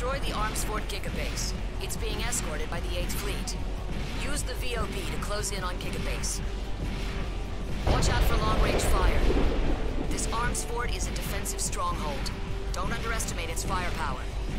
Destroy the Arms Fort Gigabase. It's being escorted by the 8th Fleet. Use the VOB to close in on Gigabase. Watch out for long-range fire. This Arms Fort is a defensive stronghold. Don't underestimate its firepower.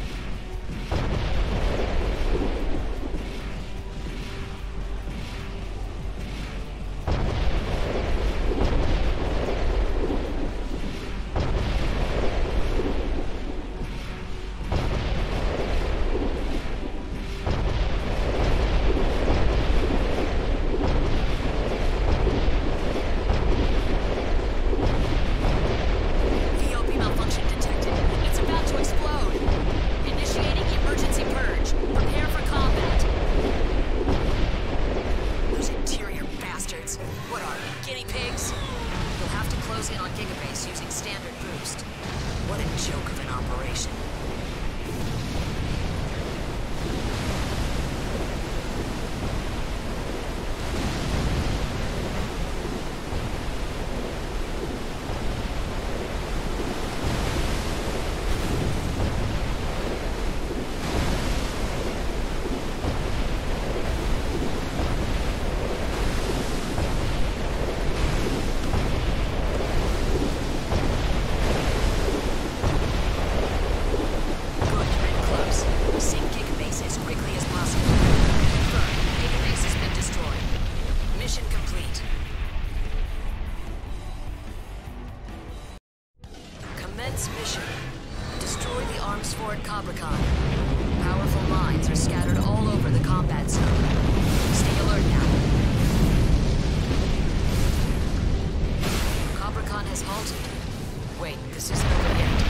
Mission. Destroy the Arms Fort Cabricon. Powerful mines are scattered all over the combat zone. Stay alert now. Cabricon has halted. Wait, this isn't over yet.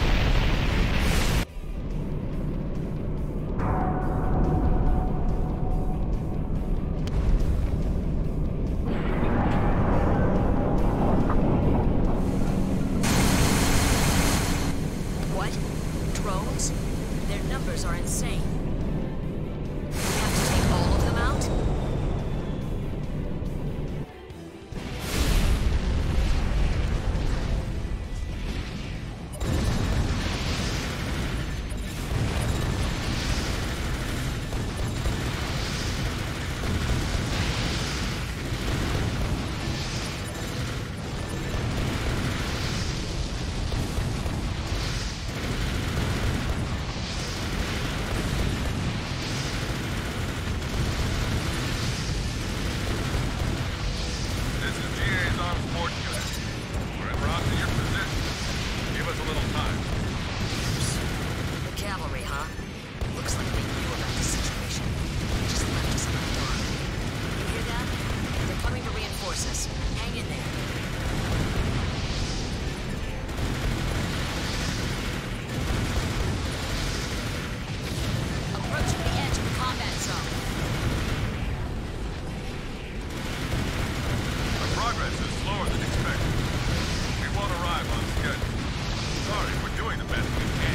Are insane. We have to take all of them out? Hang in there. Approaching the edge of the combat zone. Our progress is slower than expected. We won't arrive on schedule. Sorry, we're doing the best we can.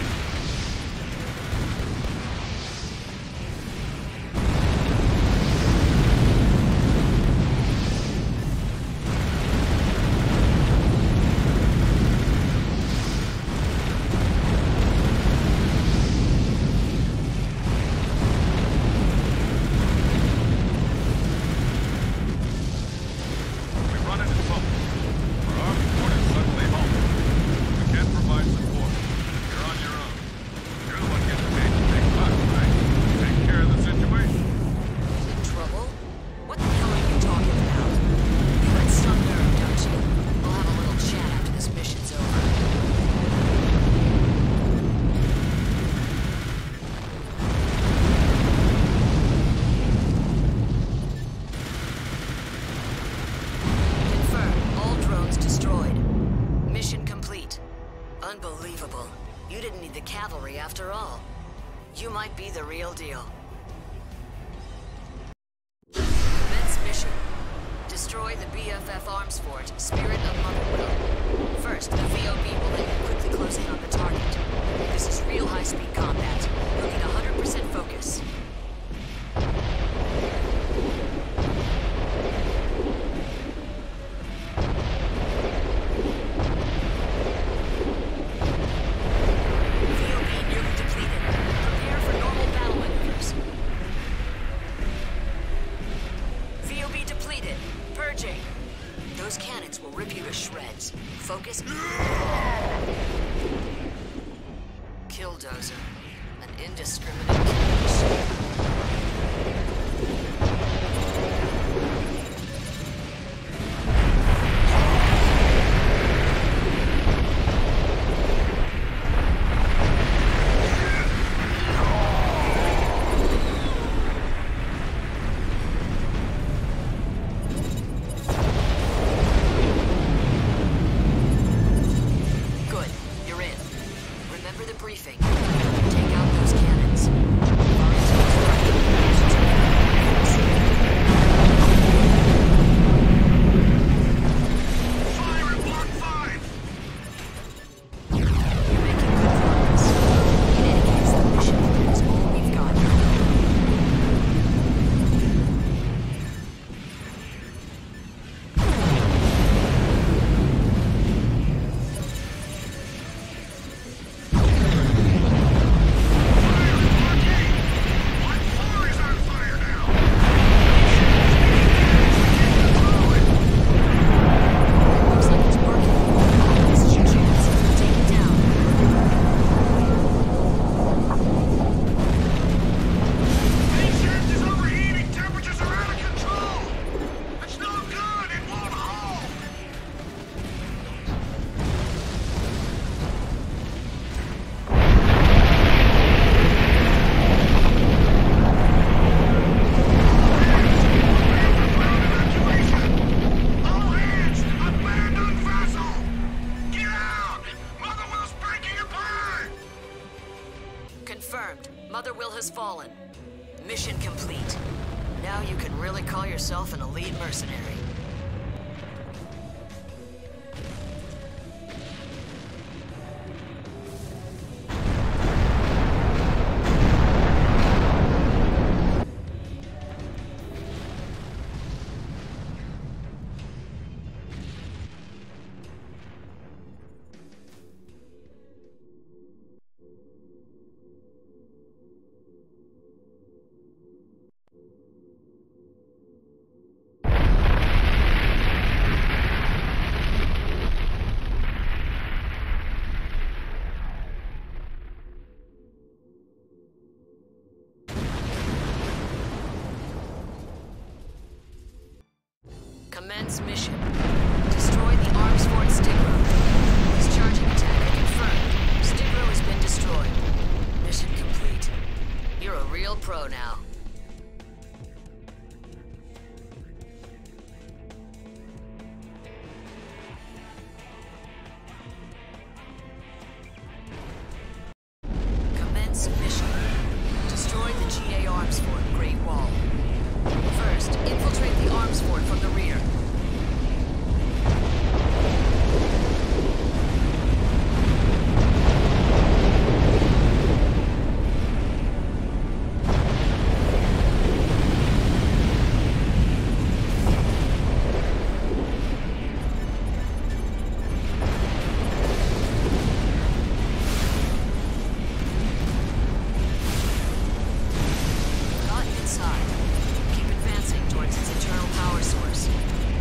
Unbelievable. You didn't need the cavalry after all. You might be the real deal. Commence mission. Destroy the BFF Arms Fort, Spirit of Motherwell. First, the VOB will let you quickly close in on the target. This is real high-speed combat. You'll need 100% focus. VOB nearly depleted. Prepare for bulldozer. An indiscriminate killing machine. Good. You're in. Remember the briefing. Take out those cannons. Our intel's Fire at Block 5! You're making good progress. In any case, the mission is all we've got. Block 4 is on fire now! Looks like it's working. This is your chance. Take it down. Main shaft is overheating! Temperatures are out of control! It's no good! It won't hold! Evacuation! All hands! Abandon vessel! Get out! Mother Will's breaking apart! Confirmed. Mother Will has fallen. Mission complete. Now you can really call yourself an elite mercenary. Commence mission. Destroy the arms fort Stigro. Discharging attack confirmed. Stigro has been destroyed. Mission complete. You're a real pro now. Commence mission. Destroy the GA arms fort, Great Wall. First, infiltrate the arms fort from the rear. Got inside. Keep advancing towards its internal power source.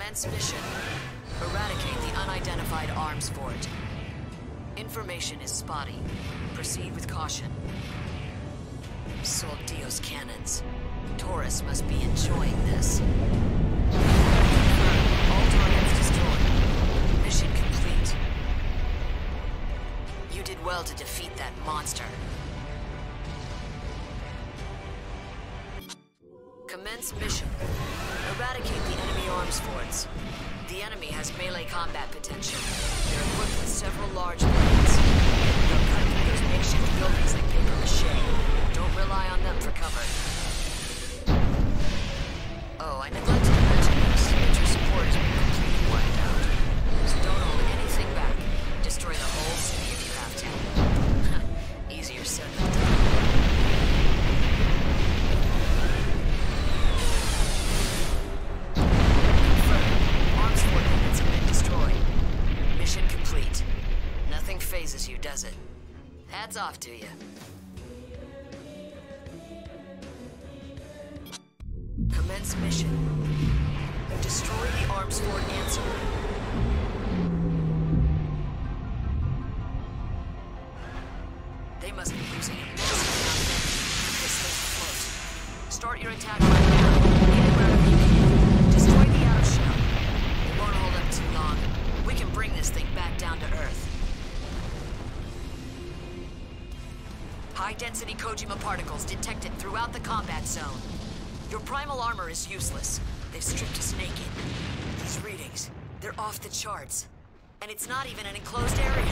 Commence mission. Eradicate the unidentified arms fort. Information is spotty. Proceed with caution. Sol Dios cannons. Taurus must be enjoying this. All targets destroyed. Mission complete. You did well to defeat that monster. Commence mission. Eradicate the enemy arms forts. The enemy has melee combat potential. They're equipped with several large blades. They'll cut through those makeshift buildings like paper mache. Don't rely on them for cover. Oh, I neglected to mention this, but your support has been completely wiped out. So don't hold anything back. Destroy the whole city if you have to. Easier said than done. Mission complete. Nothing phases you, does it? Hats off to you. Commence mission. Destroy the arms fort answer. They must be using a massive amount of energy to keep this thing afloat. Start your attack right now. Get it wherever you can. Destroy the outer shell. It won't hold up too long. We can bring this thing back down to Earth. High-density Kojima particles detected throughout the combat zone. Your primal armor is useless. They've stripped us naked. These readings, they're off the charts. And it's not even an enclosed area.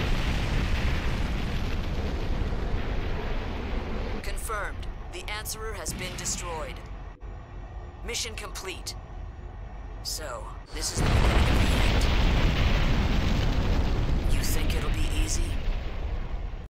Confirmed. The Answerer has been destroyed. Mission complete. So, this is the beginning of the end. You think it'll be easy?